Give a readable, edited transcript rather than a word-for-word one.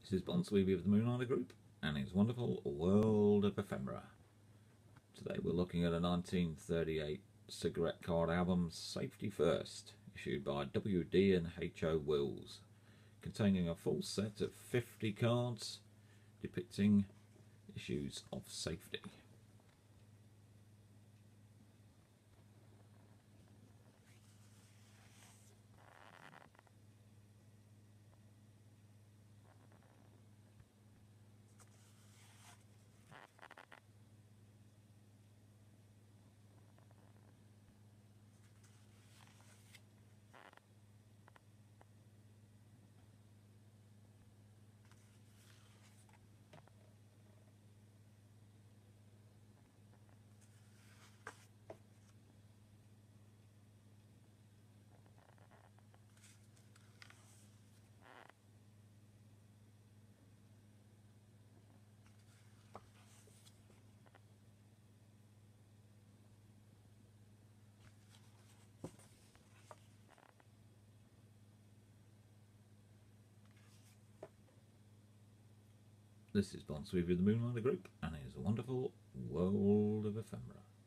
This is Bon Sweeby of the Moonlighter Group and his wonderful World of Ephemera. Today we're looking at a 1938 cigarette card album, Safety First, issued by W.D. and H.O. Wills, containing a full set of 50 cards depicting issues of safety. This is Bon Sweeby of the Moonlighter Group and his wonderful World of Ephemera.